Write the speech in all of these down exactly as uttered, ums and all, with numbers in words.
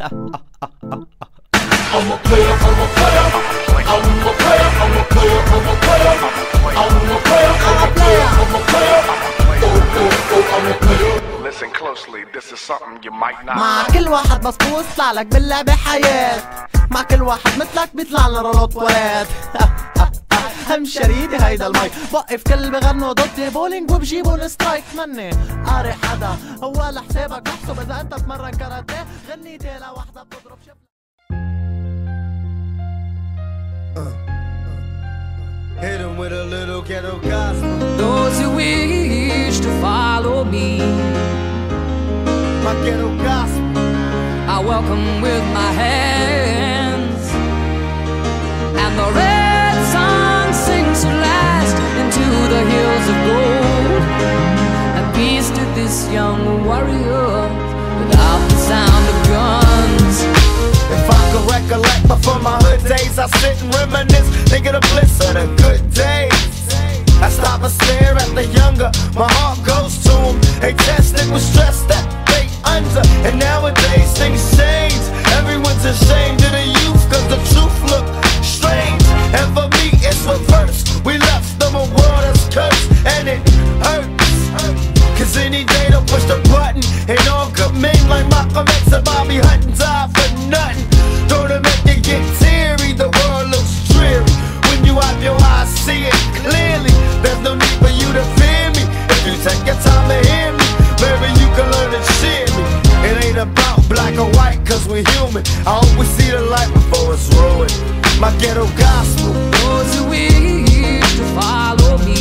I'm a player, I'm a player, I'm a player, I'm a player, I'm a player, I'm a player, I'm a player, I'm a player, oh oh oh I'm a player. Listen closely, this is something you might not مع know. كل واحد مصبوط طلع لك باللعبة حياة، مع كل واحد مثلك بيطلع لنا رولات ولاد. هم شريدي هيدا المايك، بوقف كل بغنوا ضدي بولينج وبجيبوا السترايك. مني قاري حدا هو لحسابك بحسب اذا انت تمرن كاراتيه، غنيتي لوحدك بتضرب شفلة. Hit him with a little ghetto gospel. Those who wish to follow me, My ghetto gospel. I welcome with my hands, and the red sun sings to last into the hills of gold. And peace to this young warrior without the sound of guns. If I could recollect before my hood days, I sit and reminisce, think of the bliss of the good days. I stop and stare at the younger, my heart goes to them. They tested with stress that they under, and nowadays things change. Everyone's ashamed of the youth, cause the truth look strange. And for me it's reverse, we left them a world that's cursed, and it hurts. Cause any day they'll push the button, and all good men like Malcolm X and Bobby Hutton die for nothing. Don't it make you get teary, the world looks dreary. When you have your eyes see it clearly, there's no need for you to fear me. If you take your time to hear me, maybe you can learn to cheer me. It ain't about black or white, cause we're human. I hope we see the light before it's ruined. My ghetto gospel. Those who wish to follow me,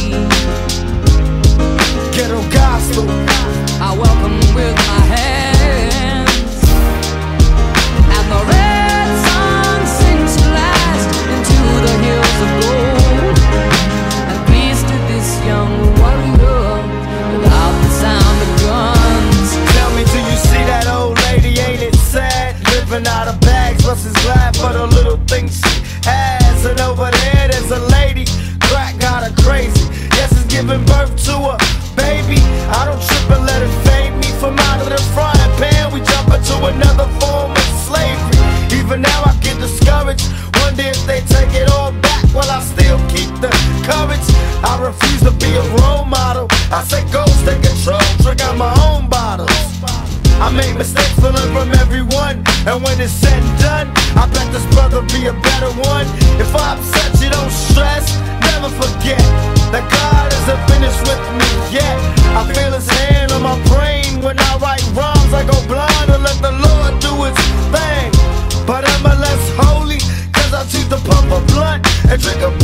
Ghetto gospel. I welcome with my hands, and the red sun sings to last into the hills of gold. And peace to this young warrior without the sound of guns. Tell me, do you see that old lady? Ain't it sad? Living out of bags, plus is glad for the little things she has. And over there, there's a lady, crack got her crazy. Yes, it's giving birth to a baby. I don't trip and let it fade me. From out of the frying pan, we jump into another form of slavery. Even now I get discouraged, wonder if they take it all back. Well, I still keep the courage. I refuse to be a role model. I say goals take control, drink out my own bottles. I make mistakes, but learn from everyone. And when it's said and done, I bet this brother be a better one. If I upset you, don't stress, never forget that God isn't finished with me yet. I feel his hand on my brain when I write rhymes. I go blind and let the Lord do his thing. But am I less holy? Cause I choose to pump a blunt and drink a